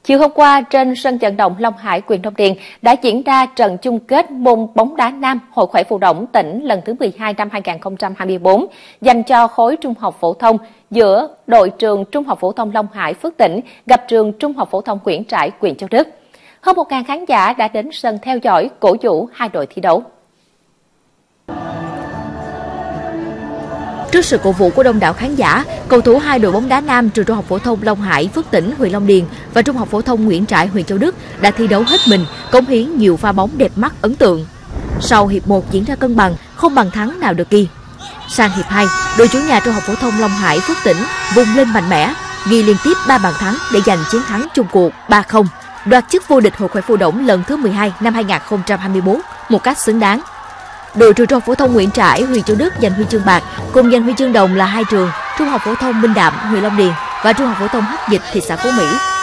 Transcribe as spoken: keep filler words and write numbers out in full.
Chiều hôm qua, trên sân vận động Long Hải, huyện Long Điền đã diễn ra trận chung kết môn bóng đá nam Hội khỏe Phù Đổng tỉnh lần thứ mười hai năm hai nghìn không trăm hai mươi tư dành cho khối trung học phổ thông giữa đội trường Trung học phổ thông Long Hải Phước Tỉnh gặp trường Trung học phổ thông Nguyễn Trãi, huyện Châu Đức. Hơn một nghìn khán giả đã đến sân theo dõi, cổ vũ hai đội thi đấu. Trước sự cổ vũ của đông đảo khán giả, cầu thủ hai đội bóng đá nam trường Trung học phổ thông Long Hải Phước Tỉnh, huyện Long Điền và Trung học phổ thông Nguyễn Trãi, huyện Châu Đức đã thi đấu hết mình, cống hiến nhiều pha bóng đẹp mắt ấn tượng. Sau hiệp một diễn ra cân bằng, không bàn thắng nào được ghi. Sang hiệp hai, đội chủ nhà Trung học phổ thông Long Hải Phước Tỉnh vùng lên mạnh mẽ, ghi liên tiếp ba bàn thắng để giành chiến thắng chung cuộc ba không, đoạt chức vô địch Hội khỏe Phù Đổng lần thứ mười hai năm hai nghìn không trăm hai mươi tư một cách xứng đáng. Đội trường Trung học phổ thông Nguyễn Trãi, huyện Châu Đức giành huy chương bạc, cùng giành huy chương đồng là hai trường Trung học phổ thông Minh Đạm, huyện Long Điền và Trung học phổ thông Hắc Dịch, thị xã Phú Mỹ.